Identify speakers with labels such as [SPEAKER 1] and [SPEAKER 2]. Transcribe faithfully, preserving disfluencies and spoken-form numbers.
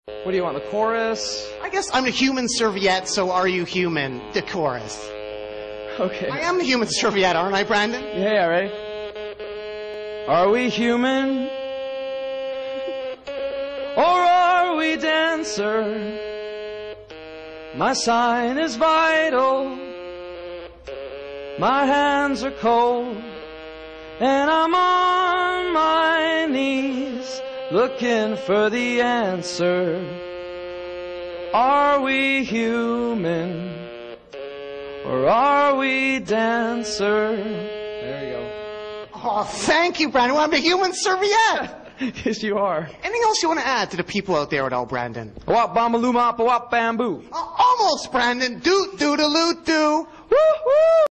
[SPEAKER 1] What do you want, the chorus?
[SPEAKER 2] I guess I'm a human serviette, so are you human? The chorus.
[SPEAKER 1] Okay.
[SPEAKER 2] I am a human serviette, aren't I, Brandon?
[SPEAKER 1] Yeah, yeah, ready? Are we human? Or are we dancer? My sign is vital. My hands are cold. And I'm on my knees looking for the answer. Are we human? Or are we dancer? There you go.
[SPEAKER 2] Oh, thank you, Brandon. Well, I'm a human serviette.
[SPEAKER 1] Yes, you are.
[SPEAKER 2] Anything else you want to add to the people out there at all, Brandon?
[SPEAKER 1] Wop bambaloo mop wop bamboo.
[SPEAKER 2] Uh, almost, Brandon. Doot doodaloo doo.
[SPEAKER 1] Woo woo.